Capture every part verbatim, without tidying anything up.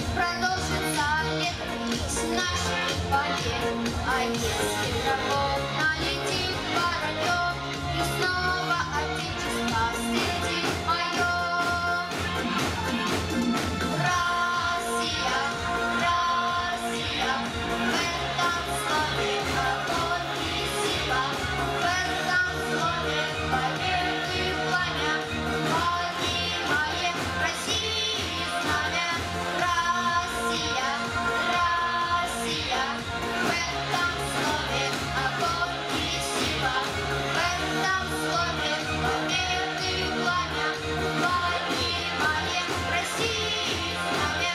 продолжится лето с нашей воде. А если врагов налетит воронье, и снова отечество встретит мое. Россия, Россия, в этом слове огонь и сила, в этом слове победы пламя, поднимаем России знамя. Россия, Россия, в этом слове огонь и сила, в этом слове победы пламя, поднимаем России знамя.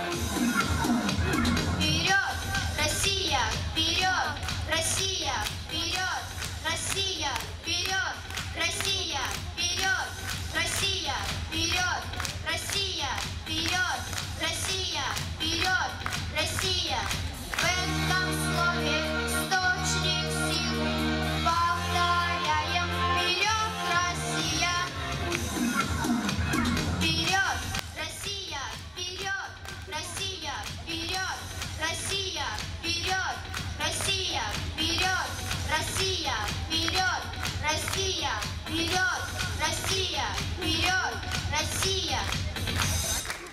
Вперед, Россия, вперед, Россия, вперед, Россия, вперед, Россия, вперед, Россия, вперед, Россия, вперед, Россия, вперед, Россия. В этом слове источник силы. Повторяем: вперед, Россия. Вперед, Россия, вперед, Россия, вперед, Россия, вперед, Россия, вперед, Россия, вперед, Россия, вперед, Россия, вперед, Россия.